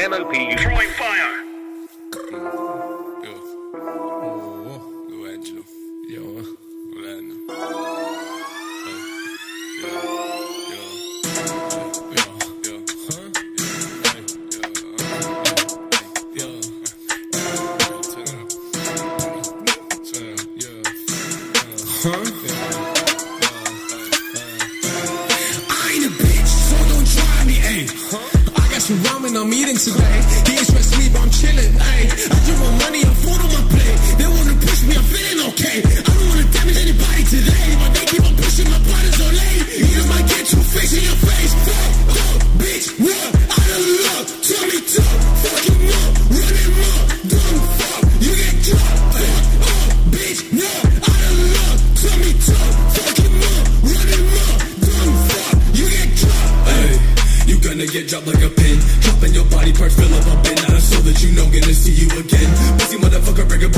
MOP. Throwing fire. Little Angelo. Yo, some ramen I'm eating today. He ain't stressed me, but I'm chilling. Ayy, I do my money, I'm food on my plate. They wanna push me, I'm feeling okay. I don't wanna damage anybody today, but they keep on pushing my brothers on late. Niggas might get two face in your face. Fuck up, bitch, what? Out of luck, tell me tough. Fuck him up, run him up, dumb fuck. You get dropped. Fuck up, bitch, what? Out of luck, tell me tough. Fuck him up, run him up, dumb fuck. You get dropped. Ayy, you gonna get dropped like a pin. Dropping your body parts, fill up a bin. Not so that you know, gonna see you again. Pussy motherfucker, break a